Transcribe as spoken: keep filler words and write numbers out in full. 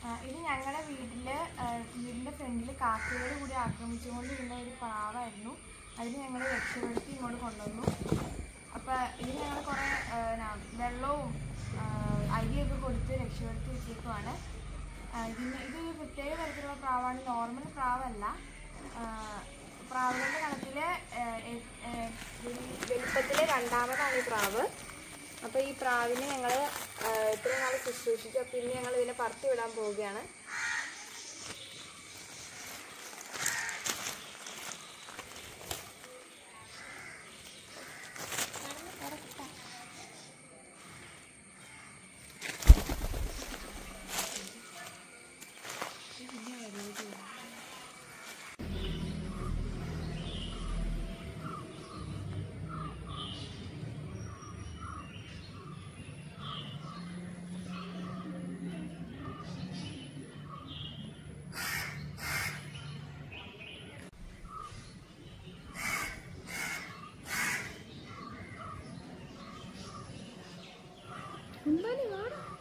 ഇത് ഞങ്ങളുടെ വീട്ടില് വീടിന്റെ ഫ്രണ്ടിൽ കാക്കകൾ കൂടി ആക്രമിച്ചുകൊണ്ടിരുന്ന ഒരു പ്രാവായിരുന്നു. അതിന് ഞങ്ങൾ രക്ഷപ്പെടുത്തി ഇങ്ങോട്ട് കൊണ്ടുവന്നു. അപ്പം ഇത് ഞങ്ങൾ കുറേ വെള്ളവും അരിയൊക്കെ കൊടുത്ത് രക്ഷപ്പെടുത്തി വെച്ചേക്കുവാണ്. ഇതിന് ഇത് പ്രത്യേക തരത്തിലുള്ള പ്രാവാണ്, നോർമൽ പ്രാവല്ല. പ്രാവുകളുടെ കണക്കിൽ വലിപ്പത്തിൽ രണ്ടാമതാണ് ഈ പ്രാവ്. അപ്പോൾ ഈ പ്രാവിനെ ഞങ്ങൾ ഇത്രയും നാൾ ശുശ്രൂഷിച്ചു. അപ്പോൾ ഇനി ഞങ്ങൾ ഇതിനെ പറത്തി വിടാൻ പോവുകയാണ്. Kembali, Mar.